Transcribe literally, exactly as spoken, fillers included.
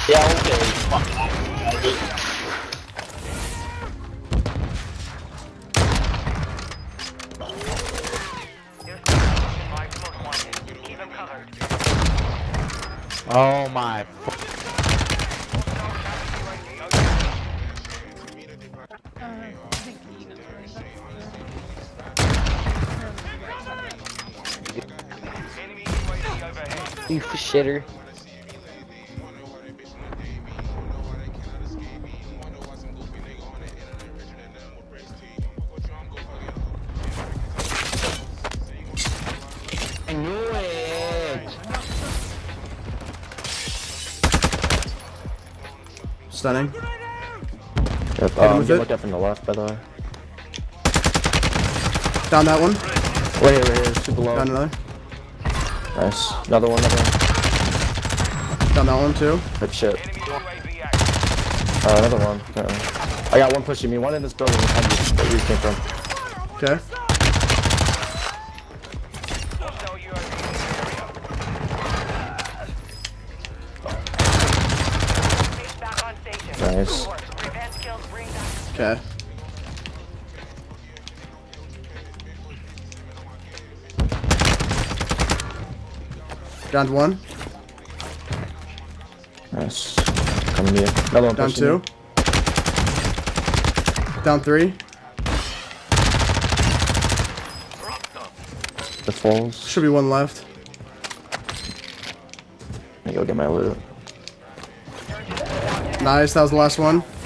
Yeah, okay. Fuck. Oh my. You shitter. I knew it. Stunning. Yep, um, you looked up in the left, by the way. Down that one. Right here, right here, two below. Down another. Nice. Another one, another one. Down that one too. Good shit. Uh, another one. Uh, I got one pushing me. One in this building behind you, where you came from. Okay. Nice. Okay. Down one. Nice. Coming to you. Another one Down pushing two. me. Down three. The falls. Should be one left. Let me go get my loot. Nice, that was the last one.